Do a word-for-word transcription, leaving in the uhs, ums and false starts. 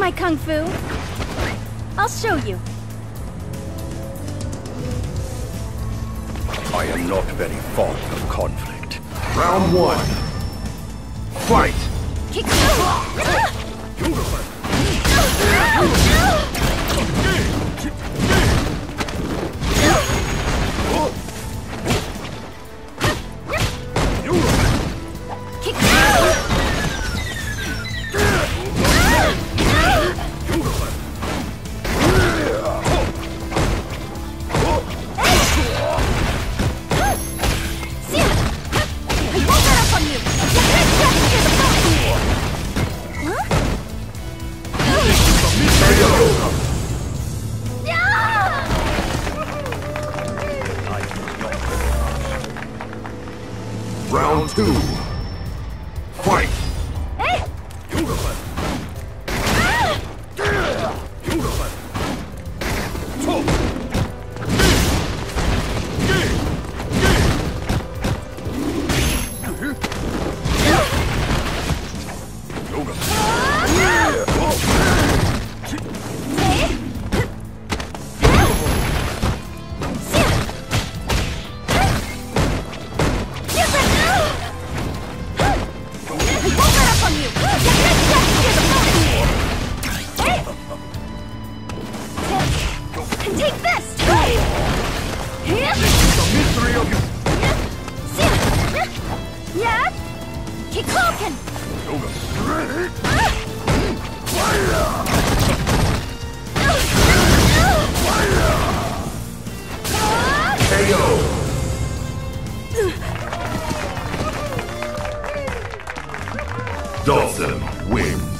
my kung fu. I'll show you. I am not very fond of conflict. Round one. Fight! Kick. Round two. Fight! Take this! The mystery of you. Yeah? Kikoken! K O! Dawson wins.